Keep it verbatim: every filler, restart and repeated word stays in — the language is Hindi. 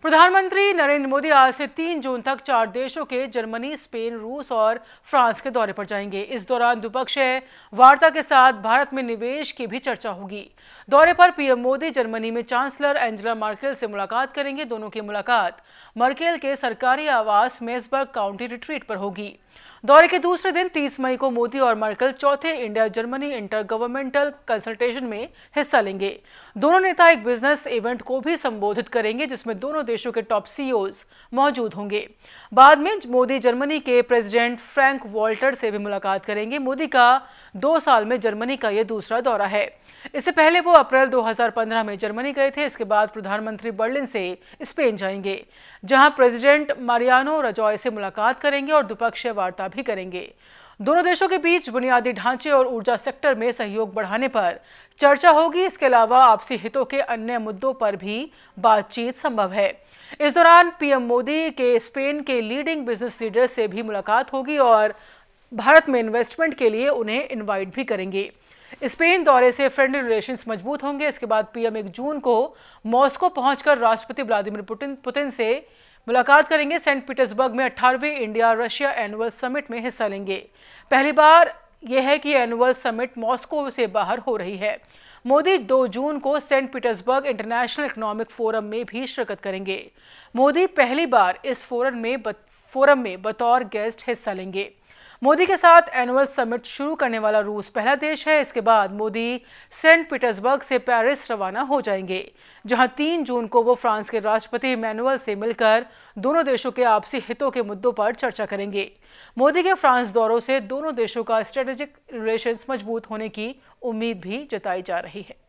प्रधानमंत्री नरेंद्र मोदी आज से तीन जून तक चार देशों के जर्मनी, स्पेन, रूस और फ्रांस के दौरे पर जाएंगे। इस दौरान द्विपक्षीय वार्ता के साथ भारत में निवेश की भी चर्चा होगी। दौरे पर पीएम मोदी जर्मनी में चांसलर एंजेला मर्केल से मुलाकात करेंगे। दोनों की मुलाकात मर्केल के सरकारी आवास मेसबर्ग काउंटी रिट्रीट पर होगी। दौरे के दूसरे दिन तीस मई को मोदी और मर्केल चौथे India Germany inter governmental consultation में हिस्सा लेंगे। दोनों नेता एक बिजनेस इवेंट को भी संबोधित करेंगे जिसमें दोनों देशों के टॉप सीईओज मौजूद होंगे। बाद में मोदी जर्मनी के प्रेसिडेंट फ्रैंक वॉल्टर से भी मुलाकात करेंगे। मोदी का दो साल में जर्मनी का यह दूसरा दौरा है। इससे पहले वो अप्रैल दो हज़ार पंद्रह में जर्मनी गए थे। इसके बाद प्रधानमंत्री बर्लिन से स्पेन जाएंगे, जहां प्रेसिडेंट मारियानो रजॉय से मुलाकात करेंगे और द्विपक्षीय वार्ता भी करेंगे। दोनों देशों के बीच बुनियादी ढांचे और ऊर्जा सेक्टर में सहयोग बढ़ाने पर चर्चा होगी। इसके अलावा आपसी हितों के अन्य मुद्दों पर भी बातचीत संभव है। इस दौरान पीएम मोदी के स्पेन के लीडिंग बिजनेस लीडर से भी मुलाकात होगी और भारत में इन्वेस्टमेंट के लिए उन्हें इनवाइट भी करेंगे। स्पेन दौरे से फ्रेंडली रिलेशंस मजबूत होंगे। इसके बाद पीएम एक जून को मॉस्को पहुंचकर राष्ट्रपति व्लादिमीर पुतिन पुतिन से मुलाकात करेंगे। सेंट पीटर्सबर्ग में अठारहवें इंडिया रशिया एनुअल समिट में हिस्सा लेंगे। पहली बार यह है कि एनुअल समिट मॉस्को से बाहर हो रही है। मोदी दो जून को Saint Petersburg international economic forum में भी शिरकत करेंगे। मोदी पहली बार इस फोरम में फोरम में बतौर गेस्ट हिस्सा लेंगे। मोदी के साथ एनुअल समिट शुरू करने वाला रूस पहला देश है। इसके बाद मोदी सेंट पीटर्सबर्ग से पेरिस रवाना हो जाएंगे, जहां तीन जून को वो फ्रांस के राष्ट्रपति इमैनुअल से मिलकर दोनों देशों के आपसी हितों के मुद्दों पर चर्चा करेंगे। मोदी के फ्रांस दौरों से दोनों देशों का स्ट्रेटेजिक रिलेशंस मजबूत होने की उम्मीद भी जताई जा रही है।